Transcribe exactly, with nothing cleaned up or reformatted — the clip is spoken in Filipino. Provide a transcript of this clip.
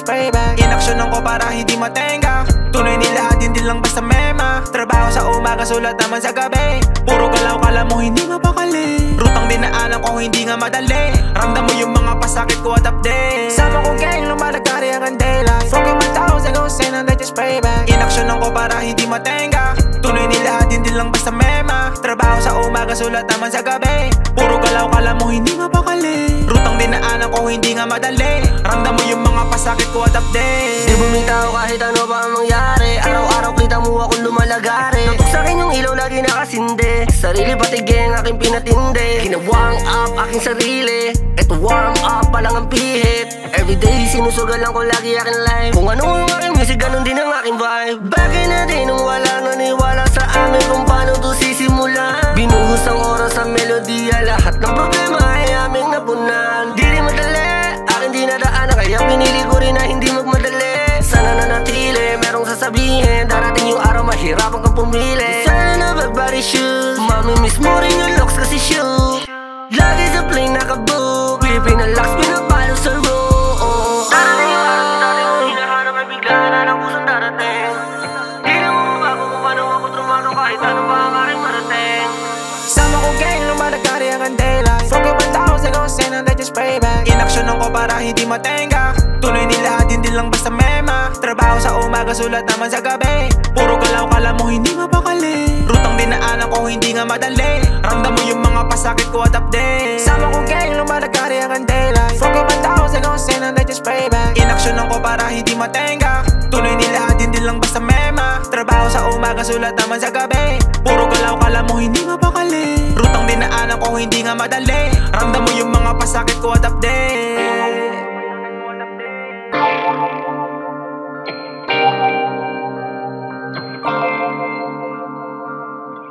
just pray back. Inaksyonan ko para hindi matenga. Tunay nila at hindi lang basta mema. Trabaho sa umaga, sulat naman sa gabi. Puro galaw, kala mo hindi mapakali. Rutang dinaanan ko, hindi nga madali. Ramdam mo yung mga pasakit ko at update. Sama ko gang, lumalagari ang daylight. Broken my toes, I go sin and I just pray back. Inaksyonan ko para hindi matenga. Tunay nila at hindi lang basta mema. Trabaho sa umaga, sulat naman sa gabi. Puro galaw, kala mo hindi mapakali. Rutang dinaanan ko, hindi nga madali. Ramdam mo yung mga pasakit ko at update. Di bumitaw kahit ano pa ang mangyari. Araw-araw kita mo akong lumalagari. Tutok sa'kin yung ilaw lagi nakasindi. Sarili pati gang aking pinatindi. Kina-warm up aking sarili. Eto warm up pa lang ang pihit. Everyday sinusugalan ko lagi aking life. Kung ano ang aking music, ganun din ang aking vibe. Back in the day nung walang naniwala sa amin kung paano to sisimula. Binuhos ang oras sa melodiya. Lahat ng problema ay aming napunan. Di rin madali, aking dinadaanan. Kaya pinili ko rin na hindi magmadali. Sana nanatili, merong sasabihin. Darating yung araw mahirapan kang pumili. Sana na bagbody shoes. Mamimiss mo rin yung looks kasi shoot. Lagi sa plane nakabook. Pinalax, pinapalo sa road. Darating yung araw na dati mo hinahanap ay bigla na ng pusong darating. Di na mo mabago kung paano ako trumano kahit ano pa ang aking marating. Sama ko gang, lumalagari ang daylight. Broken my toes, I go sin and I just pray back. Inaksyonan ko para hindi matenga. Tunay nila at hindi lang basta mema. Trabaho sa umaga, sulat naman sa gabi. Puro galaw, kala mo hindi mapakali. Rutang dinaanan ko, hindi nga madali. Ramdam mo yung mga pasakit ko at update. Sama ko gang, lumalagari ang daylight. Broken my toes, I go sin and I just pray back. Inaksyonan ko para hindi matenga. Tunay nila at hindi lang basta mema. Trabaho sa umaga, sulat naman sa gabi. Puro galaw, kala mo hindi mapakali. Rutang dinaanan ko, hindi nga madali. Ramdam mo yung mga pasakit ko at update.